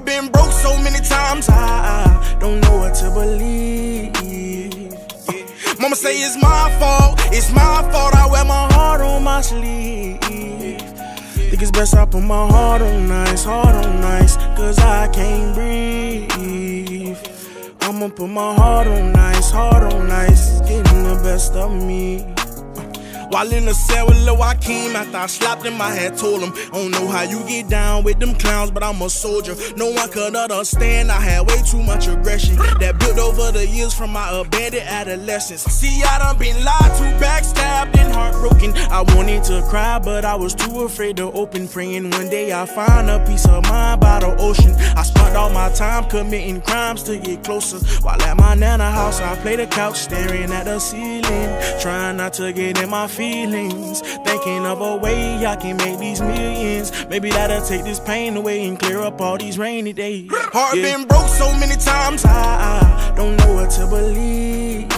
been broke so many times, I don't know what to believe. Mama say it's my fault, I wear my heart on my sleeve. Think it's best I put my heart on ice, cause I can't breathe. I'ma put my heart on ice, it's getting the best of me. While in the cell with Lil Joaquin, after I slapped him, I had told him, I don't know how you get down with them clowns, but I'm a soldier. No one could understand, I had way too much aggression that built over the years from my abandoned adolescence. See, I done been lied to, backstabbed and heartbroken. I wanted to cry, but I was too afraid to open. Praying one day I find a peace of mind by the ocean. I spent all my time committing crimes to get closer. While at my nana house, I play the couch, staring at the ceiling, trying not to get in my feelings, thinking of a way I can make these millions. Maybe that'll take this pain away and clear up all these rainy days. Heart been broke so many times, I don't know what to believe.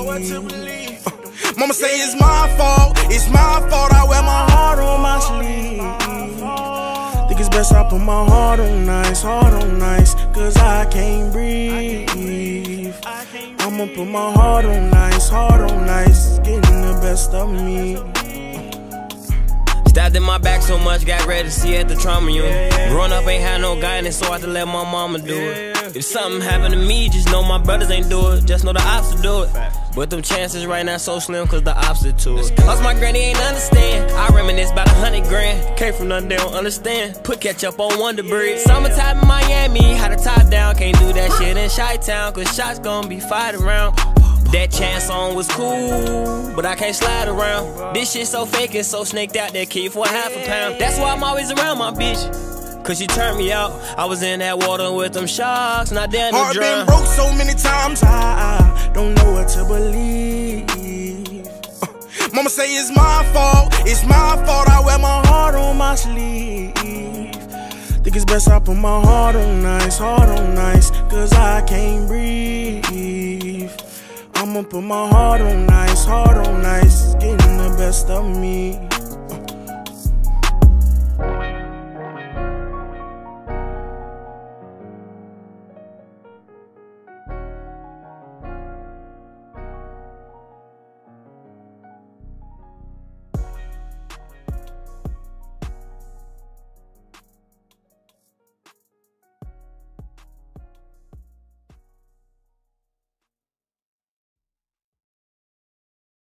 Mama say it's my fault, I wear my heart on my sleeve. Think it's best I put my heart on ice, cause I can't breathe. I'ma put my heart on ice, it's getting the best of me. Stabbed in my back so much, got ready to see at the trauma unit. Growing up ain't had no guidance, so I had to let my mama do it. If something happened to me, just know my brothers ain't do it. Just know the ops will do it. But them chances right now so slim, cause the ops are to it. Lost my granny, ain't understand. I reminisce about 100 grand. Came from nothing they don't understand. Put ketchup on Wonder Bread. Summertime in Miami, had a top down. Can't do that shit in Chi-Town, cause shots gon' be fired around. That chance song was cool, but I can't slide around. This shit so fake and so snaked out, that kid for half a pound. That's why I'm always around my bitch, cause she turned me out. I was in that water with them sharks, not down to drown. Heart been broke so many times, I don't know what to believe. Mama say it's my fault, I wear my heart on my sleeve. Think it's best I put my heart on ice, cause I can't breathe. I'ma put my heart on ice, it's getting the best of me.